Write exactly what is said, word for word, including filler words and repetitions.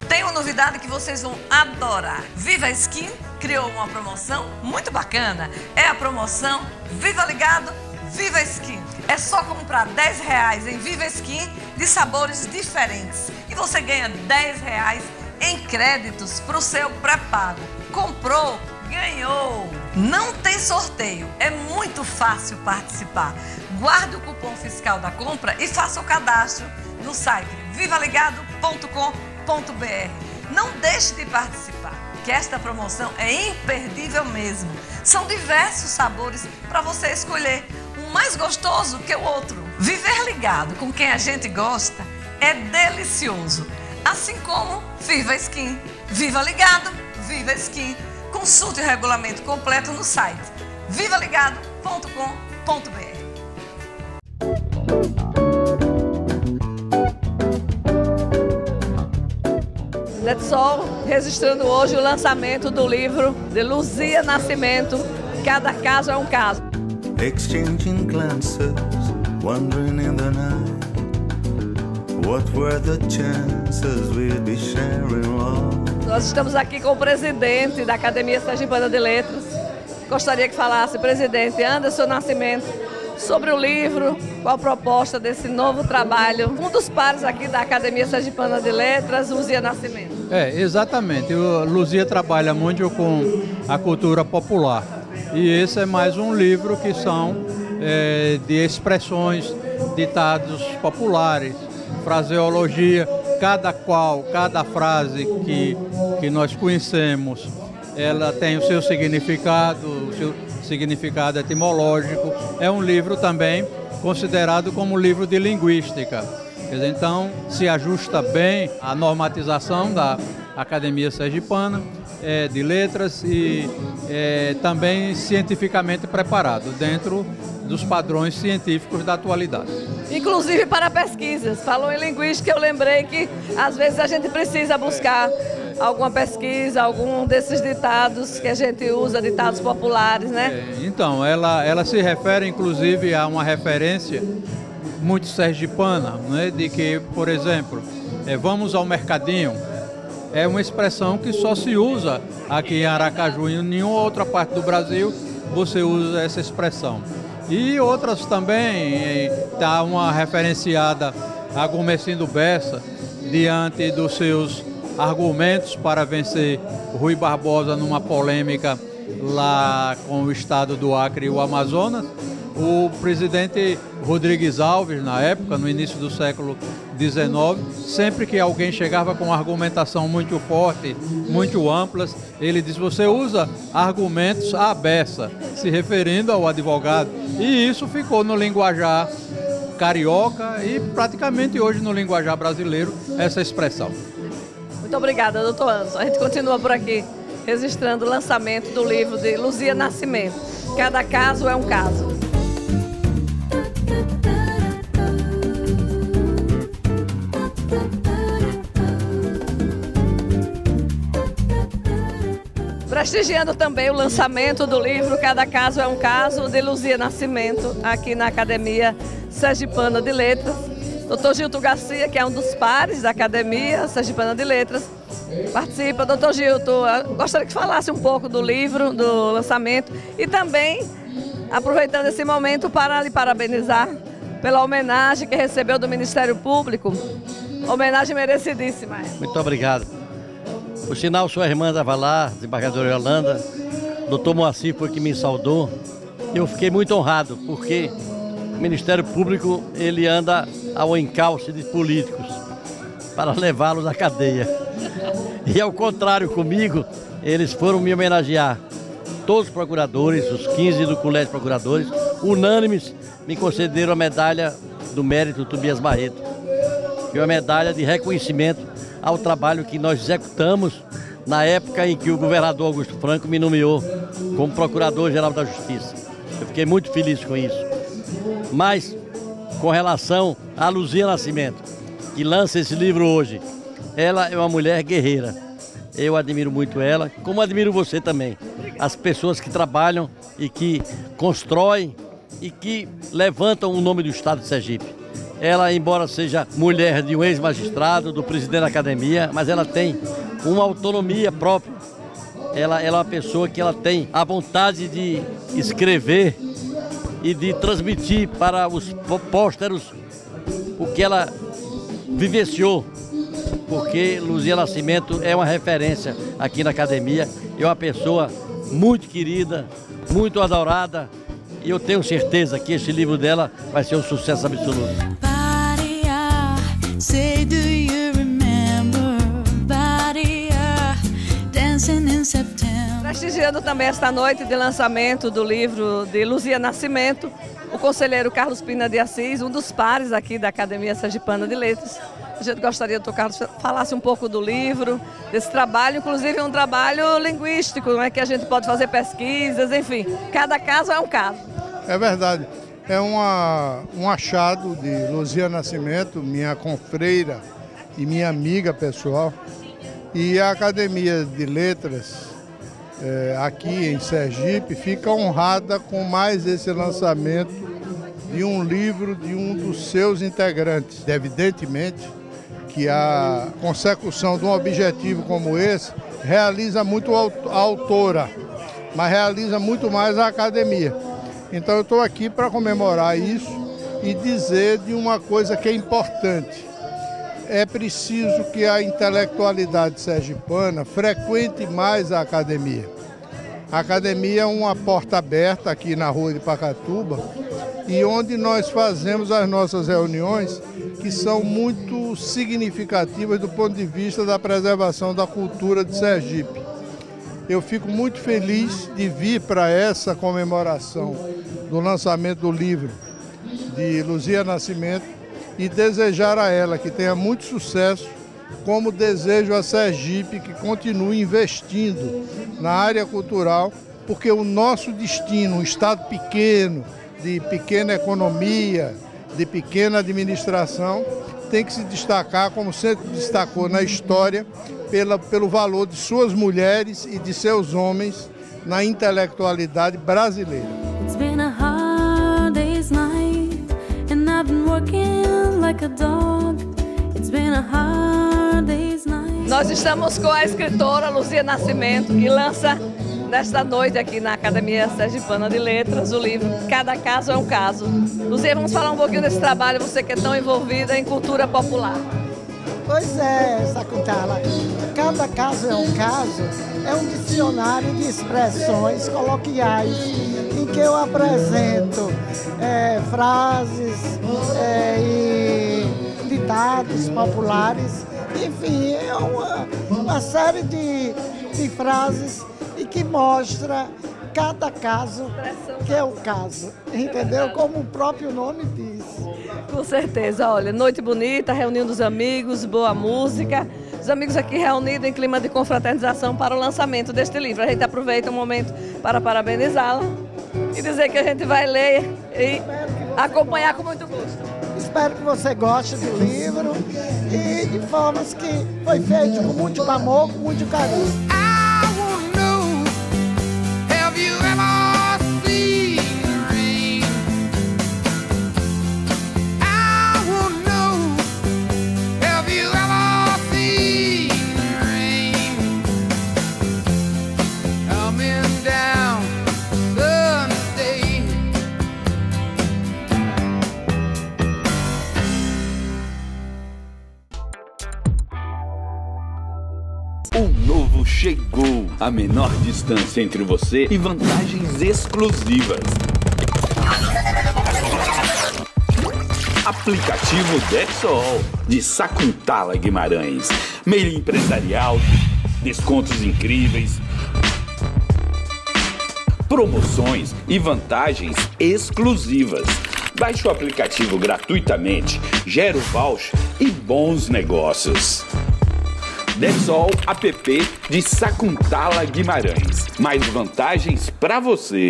Tem uma novidade que vocês vão adorar. Viva Skin criou uma promoção muito bacana. É a promoção Viva Ligado, Viva Skin. É só comprar dez reais em Viva Skin de sabores diferentes. E você ganha dez reais em créditos para o seu pré-pago. Comprou, ganhou. Não tem sorteio, é muito fácil participar. Guarde o cupom fiscal da compra e faça o cadastro no site viva ligado ponto com ponto br. Não deixe de participar, que esta promoção é imperdível mesmo. São diversos sabores para você escolher, um mais gostoso que o outro. Viver ligado com quem a gente gosta é delicioso, assim como Viva Skin. Viva Ligado, Viva Skin. Consulte o regulamento completo no site viva ligado ponto com ponto br. Netsol registrando hoje o lançamento do livro de Luzia Nascimento, Cada Caso é um Caso. Exchanging glances, wondering in the night, what were the chances we'd be sharing love? Nós estamos aqui com o presidente da Academia Sergipana de Letras. Gostaria que falasse, presidente Anderson Nascimento, sobre o livro, qual a proposta desse novo trabalho. Um dos pares aqui da Academia Sergipana de Letras, Luzia Nascimento. É, exatamente. O Luzia trabalha muito com a cultura popular. E esse é mais um livro que são é, de expressões, ditados populares, fraseologia. Cada qual, cada frase que, que nós conhecemos, ela tem o seu significado, o seu significado etimológico. É um livro também considerado como livro de linguística. Quer dizer, então, se ajusta bem à normatização da Academia Sergipana é, de Letras e é, também cientificamente preparado dentro dos padrões científicos da atualidade. Inclusive para pesquisas. Falou em linguística, eu lembrei que às vezes a gente precisa buscar alguma pesquisa, algum desses ditados que a gente usa, ditados populares, né? É, então, ela, ela se refere inclusive a uma referência muito sergipana, né? De que, por exemplo, é, vamos ao mercadinho, é uma expressão que só se usa aqui em Aracaju, em nenhuma outra parte do Brasil você usa essa expressão. E outras também, está uma referenciada a Gomercindo Bessa, diante dos seus argumentos para vencer Rui Barbosa numa polêmica lá com o estado do Acre e o Amazonas. O presidente Rodrigues Alves, na época, no início do século dezenove, sempre que alguém chegava com argumentação muito forte, muito amplas, ele diz: você usa argumentos à beça, se referindo ao advogado. E isso ficou no linguajar carioca e praticamente hoje no linguajar brasileiro, essa expressão. Muito obrigada, doutor Anderson. A gente continua por aqui, registrando o lançamento do livro de Luzia Nascimento. Cada caso é um caso. Prestigiando também o lançamento do livro Cada Caso é um Caso, de Luzia Nascimento, aqui na Academia Sergipana de Letras. doutor Gilton Garcia, que é um dos pares da Academia Sergipana de Letras, participa. doutor Gilton, gostaria que falasse um pouco do livro, do lançamento e também, aproveitando esse momento, para lhe parabenizar pela homenagem que recebeu do Ministério Público. Homenagem merecidíssima. Muito obrigado. Por sinal, sua irmã estava lá, desembargadora Yolanda, doutor Moacir foi que me saudou. Eu fiquei muito honrado, porque o Ministério Público ele anda ao encalce de políticos para levá-los à cadeia. E ao contrário comigo, eles foram me homenagear. Todos os procuradores, os quinze do Colégio de Procuradores, unânimes, me concederam a medalha do mérito Tobias Barreto, que é uma medalha de reconhecimento ao trabalho que nós executamos na época em que o governador Augusto Franco me nomeou como Procurador-Geral da Justiça. Eu fiquei muito feliz com isso. Mas, com relação a Luzia Nascimento, que lança esse livro hoje, ela é uma mulher guerreira. Eu admiro muito ela, como admiro você também. As pessoas que trabalham e que constroem e que levantam o nome do Estado de Sergipe. Ela, embora seja mulher de um ex-magistrado, do presidente da academia, mas ela tem uma autonomia própria. Ela, ela é uma pessoa que ela tem a vontade de escrever e de transmitir para os pósteros o que ela vivenciou, porque Luzia Nascimento é uma referência aqui na academia, é uma pessoa muito querida, muito adorada, e eu tenho certeza que esse livro dela vai ser um sucesso absoluto. Prestigiando também esta noite de lançamento do livro de Luzia Nascimento, o conselheiro Carlos Pina de Assis, um dos pares aqui da Academia Sergipana de Letras. A gente gostaria que o Carlos falasse um pouco do livro, desse trabalho, inclusive um trabalho linguístico, não é, que a gente pode fazer pesquisas, enfim, cada caso é um caso. É verdade, é uma, um achado de Luzia Nascimento, minha confreira e minha amiga pessoal, e a Academia de Letras, é, aqui em Sergipe, fica honrada com mais esse lançamento de um livro de um dos seus integrantes. Evidentemente que a consecução de um objetivo como esse realiza muito a autora, mas realiza muito mais a academia. Então eu estou aqui para comemorar isso e dizer de uma coisa que é importante. É preciso que a intelectualidade sergipana frequente mais a academia. A academia é uma porta aberta aqui na rua de Pacatuba e onde nós fazemos as nossas reuniões, que são muito significativas do ponto de vista da preservação da cultura de Sergipe. Eu fico muito feliz de vir para essa comemoração do lançamento do livro de Luzia Nascimento e desejar a ela que tenha muito sucesso, como desejo a Sergipe que continue investindo na área cultural, porque o nosso destino, um estado pequeno, de pequena economia, de pequena administração, tem que se destacar, como sempre destacou na história, pela, pelo valor de suas mulheres e de seus homens na intelectualidade brasileira. It's been a hard day's night, and I've been working like a dog. It's been a hard day's night. Nós estamos com a escritora Luzia Nascimento, que lança nesta noite aqui na Academia Sergipana de Letras o livro Cada Caso é um Caso. Luzia, vamos falar um pouquinho desse trabalho, você que é tão envolvida em cultura popular. Pois é, Sakuntala, Cada Caso é um Caso é um dicionário de expressões coloquiais em que eu apresento é, frases é, e ditados populares, enfim, é uma, uma série de, de frases e que mostra cada caso que é o caso, entendeu? Como o próprio nome diz. Com certeza, olha, noite bonita, reunindo os amigos, boa música. Os amigos aqui reunidos em clima de confraternização para o lançamento deste livro. A gente aproveita o momento para parabenizá-la e dizer que a gente vai ler e acompanhar com muito gosto. Espero que você goste do livro e de formas que foi feito com muito amor, com muito carinho. O novo chegou, a menor distância entre você e vantagens exclusivas. Aplicativo Dexol, de Sakuntala Guimarães. Meio empresarial, descontos incríveis, promoções e vantagens exclusivas. Baixe o aplicativo gratuitamente, gera o voucher e bons negócios. Dexol app de Sakuntala Guimarães. Mais vantagens para você.